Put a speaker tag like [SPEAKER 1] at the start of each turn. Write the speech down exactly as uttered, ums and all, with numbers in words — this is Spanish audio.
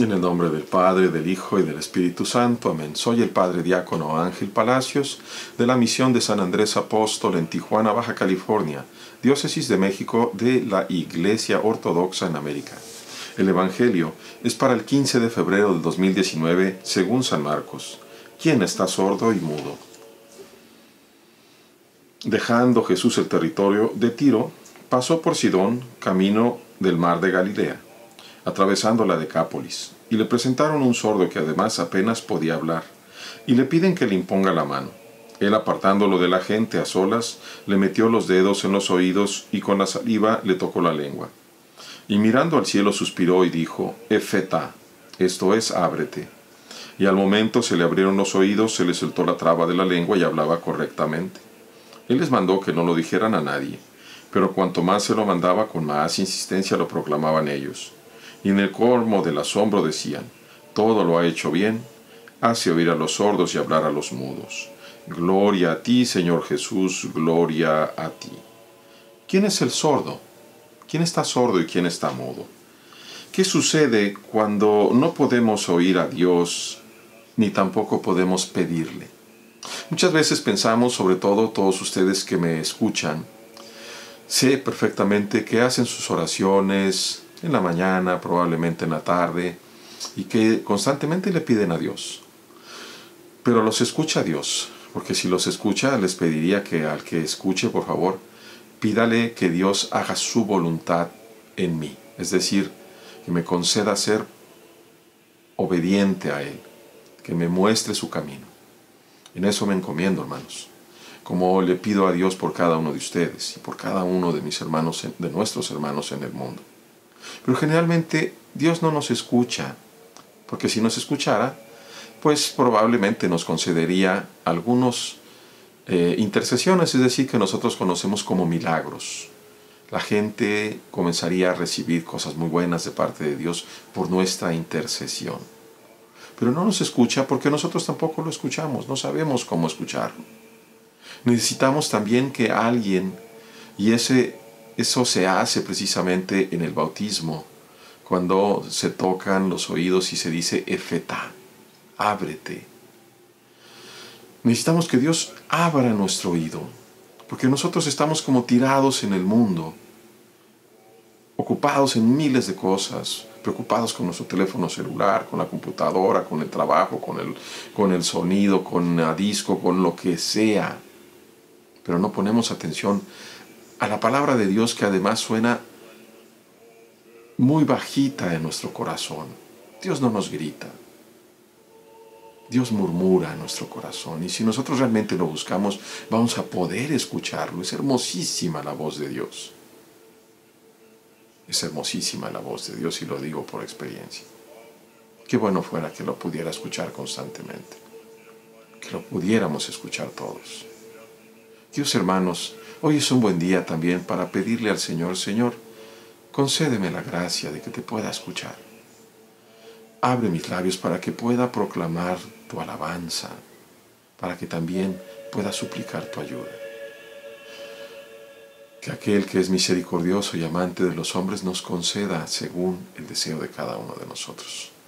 [SPEAKER 1] En el nombre del Padre, del Hijo y del Espíritu Santo. Amén. Soy el Padre Diácono Ángel Palacios, de la Misión de San Andrés Apóstol en Tijuana, Baja California, Diócesis de México de la Iglesia Ortodoxa en América. El Evangelio es para el quince de febrero del dos mil diecinueve, según San Marcos. ¿Quién está sordo y mudo? Dejando Jesús el territorio de Tiro, pasó por Sidón, camino del mar de Galilea, atravesando la Decápolis, y le presentaron un sordo que además apenas podía hablar, y le piden que le imponga la mano. Él, apartándolo de la gente a solas, le metió los dedos en los oídos y con la saliva le tocó la lengua. Y mirando al cielo suspiró y dijo, Efetá, esto es, ábrete. Y al momento se le abrieron los oídos, se le soltó la traba de la lengua y hablaba correctamente. Él les mandó que no lo dijeran a nadie, pero cuanto más se lo mandaba, con más insistencia lo proclamaban ellos. Y en el colmo del asombro decían, todo lo ha hecho bien, hace oír a los sordos y hablar a los mudos. Gloria a ti, Señor Jesús, gloria a ti. ¿Quién es el sordo? ¿Quién está sordo y quién está mudo? ¿Qué sucede cuando no podemos oír a Dios, ni tampoco podemos pedirle? Muchas veces pensamos, sobre todo todos ustedes que me escuchan, sé perfectamente que hacen sus oraciones en la mañana, probablemente en la tarde, y que constantemente le piden a Dios. Pero los escucha Dios, porque si los escucha, les pediría que al que escuche, por favor, pídale que Dios haga su voluntad en mí, es decir, que me conceda ser obediente a Él, que me muestre su camino. En eso me encomiendo, hermanos, como le pido a Dios por cada uno de ustedes y por cada uno de mis hermanos, de nuestros hermanos en el mundo. Pero generalmente Dios no nos escucha, porque si nos escuchara, pues probablemente nos concedería algunas eh, intercesiones, es decir, que nosotros conocemos como milagros. La gente comenzaría a recibir cosas muy buenas de parte de Dios por nuestra intercesión. Pero no nos escucha porque nosotros tampoco lo escuchamos, no sabemos cómo escucharlo. Necesitamos también que alguien, y ese, eso se hace precisamente en el bautismo, cuando se tocan los oídos y se dice Efetá, ábrete. Necesitamos que Dios abra nuestro oído, porque nosotros estamos como tirados en el mundo, ocupados en miles de cosas, preocupados con nuestro teléfono celular, con la computadora, con el trabajo, con el, con el sonido, con la disco, con lo que sea. Pero no ponemos atención a la palabra de Dios, que además suena muy bajita en nuestro corazón. Dios no nos grita. Dios murmura en nuestro corazón. Y si nosotros realmente lo buscamos, vamos a poder escucharlo. Es hermosísima la voz de Dios. Es hermosísima la voz de Dios y lo digo por experiencia. Qué bueno fuera que lo pudiera escuchar constantemente. Que lo pudiéramos escuchar todos. Dios, hermanos, hoy es un buen día también para pedirle al Señor, Señor, concédeme la gracia de que te pueda escuchar. Abre mis labios para que pueda proclamar tu alabanza, para que también pueda suplicar tu ayuda. Que aquel que es misericordioso y amante de los hombres nos conceda según el deseo de cada uno de nosotros.